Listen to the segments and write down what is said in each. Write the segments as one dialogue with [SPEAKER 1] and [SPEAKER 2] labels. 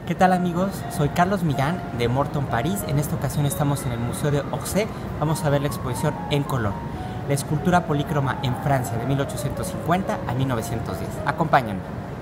[SPEAKER 1] ¿Qué tal amigos? Soy Carlos Millán de Morton, París. En esta ocasión estamos en el Museo de Orsay. Vamos a ver la exposición En color, la escultura polícroma en Francia de 1850 a 1910. Acompáñenme.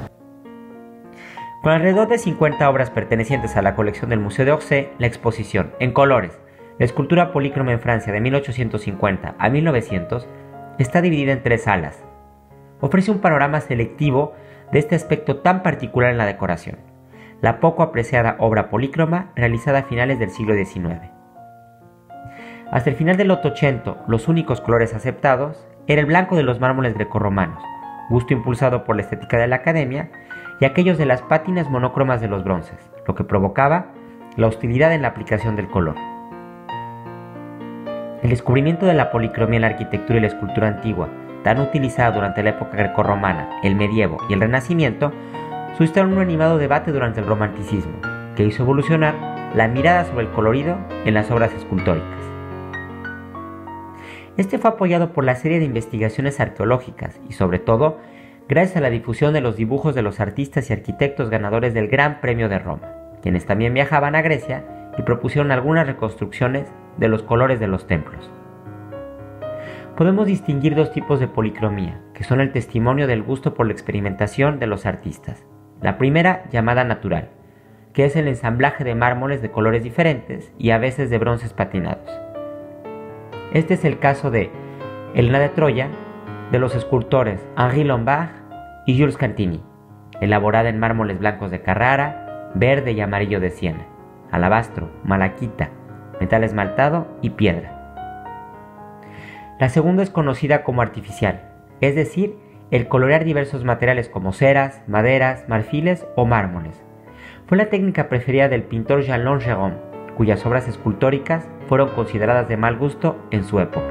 [SPEAKER 1] Con alrededor de 50 obras pertenecientes a la colección del Museo de Orsay, la exposición En colores, la escultura polícroma en Francia de 1850 a 1900 está dividida en 3 salas. Ofrece un panorama selectivo de este aspecto tan particular en la decoración, la poco apreciada obra polícroma realizada a finales del siglo XIX. Hasta el final del Ottocento, los únicos colores aceptados era el blanco de los mármoles grecorromanos, gusto impulsado por la estética de la academia, y aquellos de las pátinas monócromas de los bronces, lo que provocaba la hostilidad en la aplicación del color. El descubrimiento de la policromía en la arquitectura y la escultura antigua, tan utilizada durante la época grecorromana, el medievo y el Renacimiento, suscitó un animado debate durante el romanticismo, que hizo evolucionar la mirada sobre el colorido en las obras escultóricas. Este fue apoyado por la serie de investigaciones arqueológicas y, sobre todo, gracias a la difusión de los dibujos de los artistas y arquitectos ganadores del Gran Premio de Roma, quienes también viajaban a Grecia y propusieron algunas reconstrucciones de los colores de los templos. Podemos distinguir 2 tipos de policromía, que son el testimonio del gusto por la experimentación de los artistas. La primera, llamada natural, que es el ensamblaje de mármoles de colores diferentes y a veces de bronces patinados. Este es el caso de Helena de Troya, de los escultores Henri Lombard y Jules Cantini, elaborada en mármoles blancos de Carrara, verde y amarillo de Siena, alabastro, malaquita, metal esmaltado y piedra. La segunda es conocida como artificial, es decir, el colorear diversos materiales como ceras, maderas, marfiles o mármoles. Fue la técnica preferida del pintor Jean Langeron, cuyas obras escultóricas fueron consideradas de mal gusto en su época.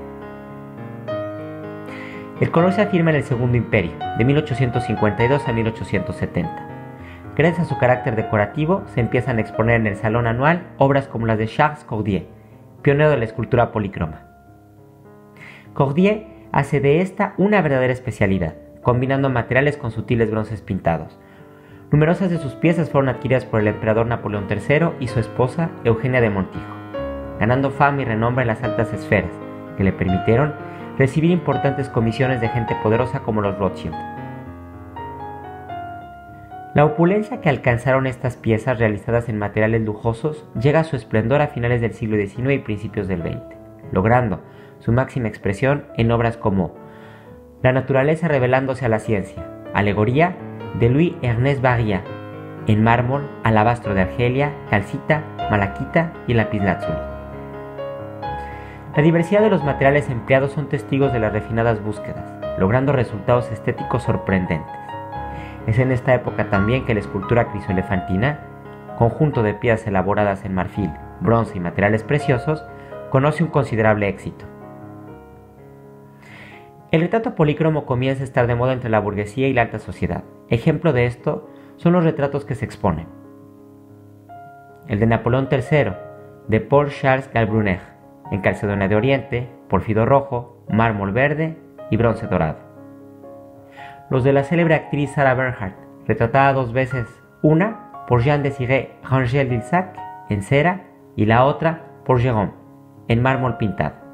[SPEAKER 1] El color se afirma en el Segundo Imperio, de 1852 a 1870. Gracias a su carácter decorativo, se empiezan a exponer en el Salón Anual obras como las de Charles Cordier, pionero de la escultura polícroma. Cordier hace de esta una verdadera especialidad, combinando materiales con sutiles bronces pintados. Numerosas de sus piezas fueron adquiridas por el emperador Napoleón III y su esposa Eugenia de Montijo, ganando fama y renombre en las altas esferas, que le permitieron recibir importantes comisiones de gente poderosa como los Rothschild. La opulencia que alcanzaron estas piezas realizadas en materiales lujosos llega a su esplendor a finales del siglo XIX y principios del XX, logrando su máxima expresión en obras como La naturaleza revelándose a la ciencia, alegoría de Louis-Ernest Barriat, en mármol, alabastro de Argelia, calcita, malaquita y lapislázuli. La diversidad de los materiales empleados son testigos de las refinadas búsquedas, logrando resultados estéticos sorprendentes. Es en esta época también que la escultura crisoelefantina, conjunto de piezas elaboradas en marfil, bronce y materiales preciosos, conoce un considerable éxito. El retrato polícromo comienza a estar de moda entre la burguesía y la alta sociedad. Ejemplo de esto son los retratos que se exponen. El de Napoleón III, de Paul-Charles Galbrunner, en calcedonia de oriente, porfido rojo, mármol verde y bronce dorado. Los de la célebre actriz Sarah Bernhardt, retratada 2 veces, una por Jean-Désiré Rangel-Vilsac en cera y la otra por Jérôme en mármol pintado.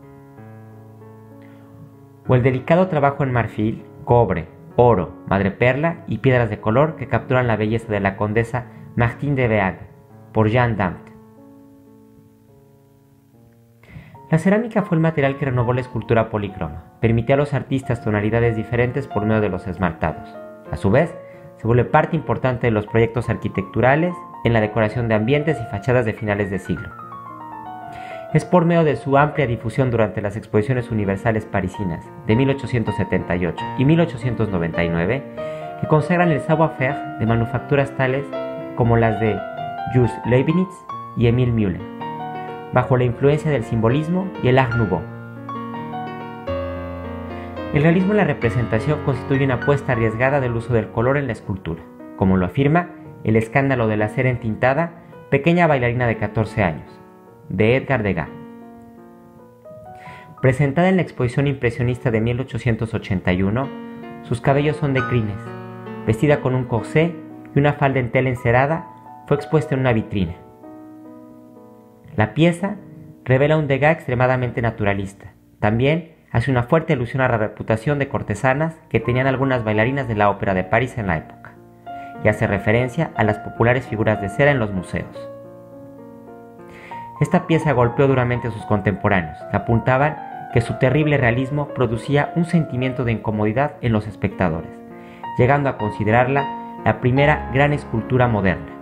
[SPEAKER 1] O el delicado trabajo en marfil, cobre, oro, madreperla y piedras de color que capturan la belleza de la condesa Martine de Beag por Jeanne d'Arc. La cerámica fue el material que renovó la escultura polícroma, permitía a los artistas tonalidades diferentes por medio de los esmaltados. A su vez, se vuelve parte importante de los proyectos arquitecturales en la decoración de ambientes y fachadas de finales de siglo. Es por medio de su amplia difusión durante las exposiciones universales parisinas de 1878 y 1899 que consagran el savoir-faire de manufacturas tales como las de Jules Leibniz y Emile Müller, bajo la influencia del simbolismo y el Art Nouveau. El realismo en la representación constituye una apuesta arriesgada del uso del color en la escultura, como lo afirma El escándalo de la cera entintada, pequeña bailarina de 14 años, de Edgar Degas. Presentada en la exposición impresionista de 1881, sus cabellos son de crines, vestida con un corsé y una falda en tela encerada fue expuesta en una vitrina. La pieza revela un Degas extremadamente naturalista. También hace una fuerte alusión a la reputación de cortesanas que tenían algunas bailarinas de la Ópera de París en la época, y hace referencia a las populares figuras de cera en los museos. Esta pieza golpeó duramente a sus contemporáneos, que apuntaban que su terrible realismo producía un sentimiento de incomodidad en los espectadores, llegando a considerarla la primera gran escultura moderna.